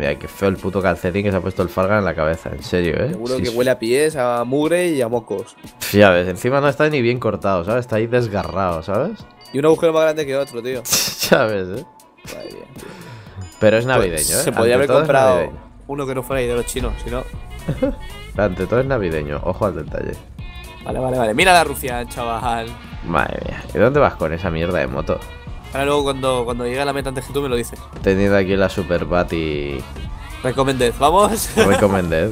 Mira, qué feo el puto calcetín que se ha puesto el Fargan en la cabeza. En serio, Seguro Sí, que huele a pies, a mugre y a mocos. Ya ves, encima no está ni bien cortado, ¿sabes? Está ahí desgarrado, ¿sabes? Y un agujero más grande que otro, tío. Ya ves, Madre mía, tío. Pero es navideño, Se podría haber Ante todo es comprado navideño. uno que no fuera ahí de los chinos, si no. Ante todo es navideño, ojo al detalle. Vale. Mira la rufián, chaval. Madre mía, ¿y dónde vas con esa mierda de moto? Ahora luego cuando llegue a la meta antes que tú me lo dices. Teniendo aquí la Super Batty Recommended, vamos. Recommended.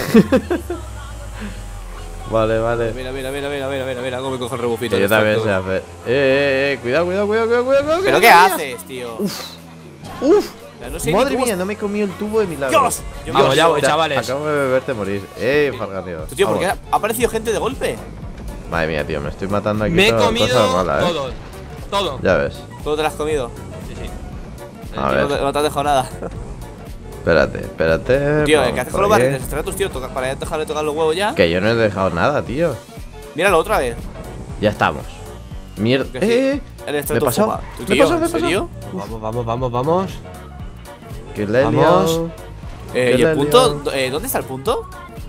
Vale. Mira cómo me cojo el rebufito. Que yo también sé hacer. Cuidado. ¿Pero qué haces, tío? Uf. Ya no sé Madre ni cómo- mía, no me he comido el tubo de milagro. ¡Dios! Vamos, ya voy, Ya, chavales. Acabo de beberte morir. Farganio. Tío, ¿por qué ha aparecido gente de golpe? Madre mía, tío, me estoy matando aquí. Me he todo- comido cosas malas, todo. Todo. Ya ves. ¿Todo te lo has comido? Sí. A No te ver, has dejado nada. espérate. Tío, vamos ¿qué haces por con los aquí. barriles? Stratus, tío, para ya dejarle tocar los huevos ya. Que yo no he dejado nada, tío. Míralo otra vez. Ya estamos. Mierda. Que sí. El Stratus ¿Me pasó? fuma. ¿Tu ¿Me tío? pasó? ¿En serio? Vamos. Que le he Vamos. liado. ¿Y le he el punto? liado. ¿Dónde está el punto?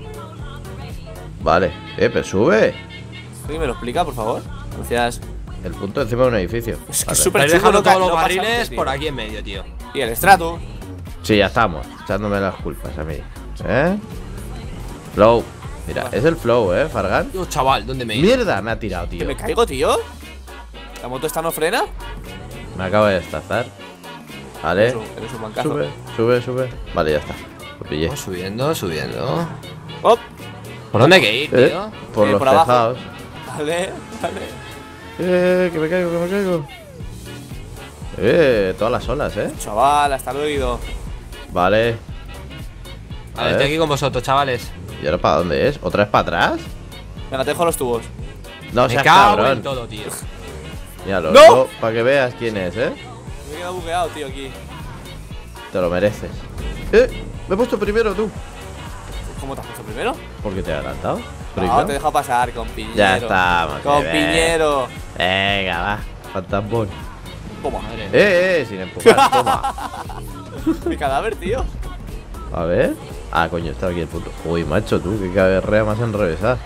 Vale. Pero sube. ¿Alguien me lo explica, por favor? Gracias. El punto encima de un edificio. Es que Vale. es súper Estáis chulo dejando todos los no pasarte, barriles tío. por aquí en medio, tío. Y el Stratus. Sí, ya estamos. Echándome las culpas a mí. Flow. Mira, es el flow, Fargan. Tío, chaval, ¿dónde me he ido? Mierda, me ha tirado, ¿Que tío. me caigo, tío? ¿La moto esta no frena? Me acabo de destazar. Vale. Eres un mancazo. Sube. Vale, ya está. Lo pillé. Vamos subiendo. ¡Op! ¿Por dónde hay que ir, tío? Por los por abajo. tejados. Vale. Que me caigo. Todas las olas, Chaval, hasta luego. Vale. Vale, estoy aquí con vosotros, chavales. ¿Y ahora para dónde es? ¿Otra vez para atrás? Venga, te dejo los tubos. No Me seas cago en cabrón. todo, tío. Míralo, ¡No! para que veas quién es, Me he quedado bugueado, tío, aquí. Te lo mereces. Me he puesto primero tú. ¿Cómo te has puesto primero? ¿Por qué te he adelantado? No, Primero. te he dejado pasar, compañero. Ya estamos. Compañero. Venga, va. Fantasmón. Toma. Madre. Sin empujar. Toma. Mi cadáver, tío. A ver. Ah, coño, estaba aquí el punto. Uy, macho, tú, que carrera más enrevesada.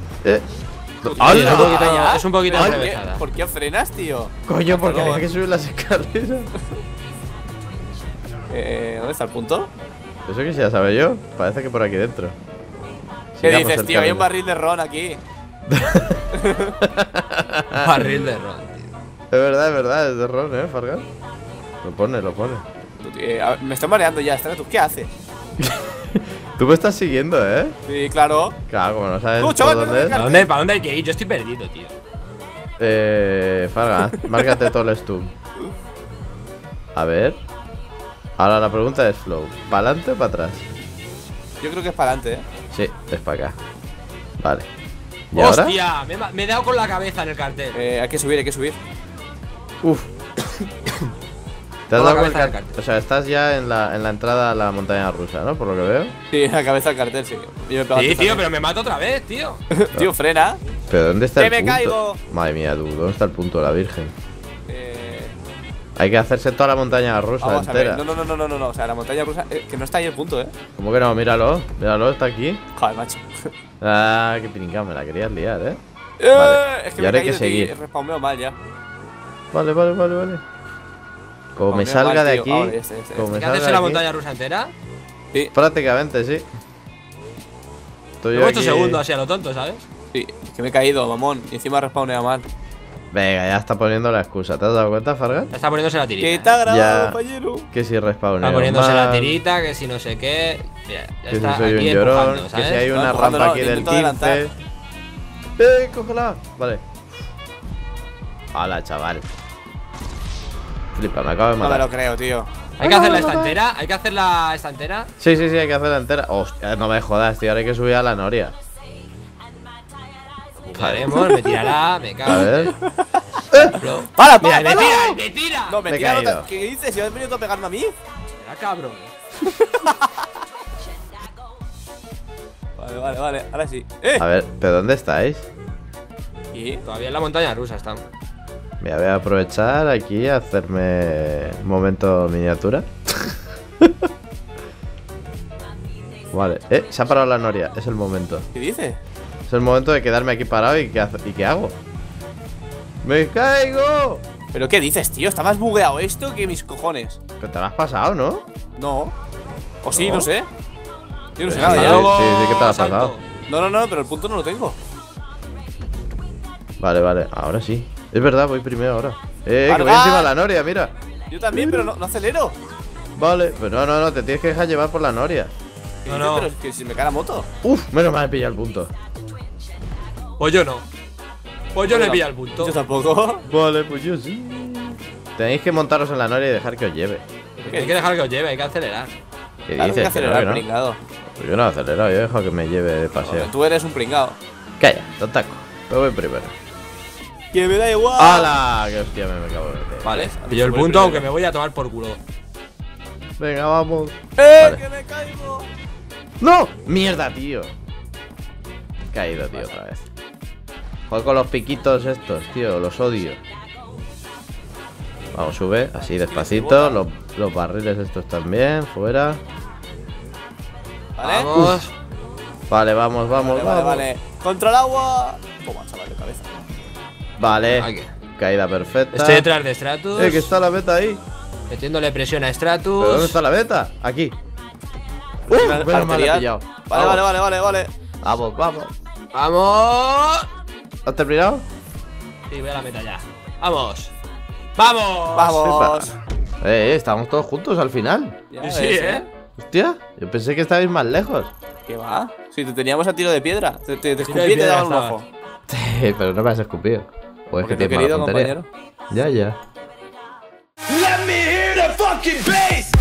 ¡Hala! Es un poquito Ay, enrevesada. ¿Por qué frenas, tío? Coño, porque Hasta luego. había que subir las escaleras. ¿Dónde está el punto? Eso que ya sabe yo. Parece que por aquí dentro. ¿Qué Sigamos dices, el tío? Hay un camino. barril de ron aquí. Barril de ron, tío. Es verdad, es de ron, Fargan. Lo pone. A ver, me estoy mareando ya. Stratus, ¿qué haces? Tú me estás siguiendo, Sí, claro. Claro, como no sabes No, por chaval, no dónde me es. cargues. ¿Para dónde hay que ir? Yo estoy perdido, tío. Fargan, márcate todo el stun. A ver. Ahora la pregunta es Flow. ¿Para adelante o para atrás? Yo creo que es para adelante, Sí, es para acá. Vale. ¿Y ahora? ¡Hostia! Me he dado con la cabeza en el cartel. Hay que subir, hay que subir. Uf. ¿Te has Con la dado con el cabeza del cartel? cartel. O sea, estás ya en la entrada a la montaña rusa, ¿no? Por lo que veo. Sí, la cabeza del cartel, sí. Yo me pego Sí, antes tío, también. pero me mato otra vez, tío. Tío, frena. ¿Pero dónde está ¡Que el me punto? caigo! Madre mía, tú, ¿dónde está el punto de la Virgen? Eh, Hay que hacerse toda la montaña rusa Vamos a ver. entera. No. O sea, la montaña rusa. Que no está ahí el punto, ¿Cómo que no? Míralo, está aquí. Joder, macho. Ah, qué pirinca, me la querías liar, Vale. Es que Y me ahora he hay que caído, seguir. tío. Respawneo mal ya. Vale. Como me Respawneo salga mal, de tío. aquí. Ahora, este. Como me ¿Qué salga haces de en la aquí- montaña rusa entera? Sí, Prácticamente, sí. Estoy Me he yo puesto aquí- segundo así a lo tonto, ¿sabes? sí. Que me he caído, mamón. Y encima respawneo mal. Venga, ya está poniendo la excusa. ¿Te has dado cuenta, Fargan? Ya está poniéndose la tirita. Que está grabado, Ya. compañero. Que si respawneo Está poniéndose la mal, tirita, que si no sé qué. Mira, ya que si está soy un aquí llorón, empujando, que ¿sabes? si hay No, una empujando rampa no, aquí del intento adelantar. 15. Cógela. Vale. Hala, chaval. Flipa, me acabo de No me matar. lo creo, tío. Hay que hacer la estantera. Hay que hacer la estantera. Sí, hay que hacerla entera. Hostia, no me jodas, tío. Ahora hay que subir a la noria. Buguearemos, me tirará, me A cago. ver. ¡Para, Mira, para! me tira, me tira. No, Me he mentira, caído. ¿qué dices? Si has venido tú a pegarme a mí. Mira, cabrón. Vale. Ahora sí. A ver, ¿pero dónde estáis? Y Todavía en la montaña rusa estamos. Mira, voy a aprovechar aquí a hacerme un momento miniatura. Vale. Se ha parado la noria. Es el momento. ¿Qué dices? Es el momento de quedarme aquí parado y ¿qué hago? ¡Me caigo! ¿Pero qué dices, tío? Está más bugueado esto que mis cojones. Pero te lo has pasado, ¿no? No. O sí, ¿No? no sé. Yo no sé Sí, nada sí, ya. sí, que te lo has Salto. pasado. No, pero el punto no lo tengo. Vale, ahora sí. Es verdad, voy primero ahora. Que voy ¡Vargas! encima de la noria, mira. Yo también, pero no acelero. Vale, pero no, te tienes que dejar llevar por la noria. ¿Qué No, dices? no. Pero es que si me cae la moto. Uf, menos mal he pillado el punto. Pues yo no. Pues yo no he pillado el punto. Yo tampoco. Vale, pues yo sí. Tenéis que montaros en la noria y dejar que os lleve. Hay que dejar que os lleve, hay que acelerar. ¿Qué Claro, hay que dices? acelerar, Que no? pringado. Pues yo no he acelerado, yo he dejado que me lleve de paseo. Joder, tú eres un pringado. Calla, tontaco. Me voy primero. Que me da igual. ¡Hala! ¡Qué hostia me acabo de meter! Vale, A mí pillo el se me punto, olvidó. aunque me voy a tomar por culo. Venga, vamos. ¡Eh! ¡Que me caigo! ¡No! ¡Mierda, tío! He caído, tío, otra vez. Joder con los piquitos estos, tío, los odio. Vamos, sube, así despacito. Los barriles estos también, fuera. ¿Vale? Vamos. Vale, vamos. Vale. Contra el agua. Toma, chaval, de cabeza. Vale, Aquí. caída perfecta. Estoy detrás de Stratus. Que está la beta ahí. Metiéndole presión a ¿Pero dónde Stratus. está la beta? Aquí. Al- Menos mal he arterial. pillado. Vale. Vamos. ¡Vamos! ¿Has terminado? Sí, voy a la meta ya. ¡Vamos! ¡Vamos! Vamos. Estamos todos juntos al final. Ya Sí, ves, ¿eh? Hostia, yo pensé que estabais más lejos. ¿Qué va? Si te teníamos a tiro de piedra. Te Tiro de escupí y te piedra daba un estaba. ojo. Pero no me has escupido. O es Porque que no he tienes querido, mala puntería. compañero. Ya. Let me hear the fucking bass.